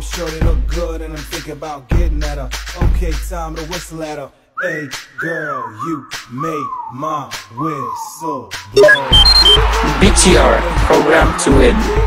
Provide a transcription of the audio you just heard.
Damn sure they look good and I'm thinking about getting at her. Okay, time to whistle at her. Hey girl, you make my whistle blow. BTR, program to win.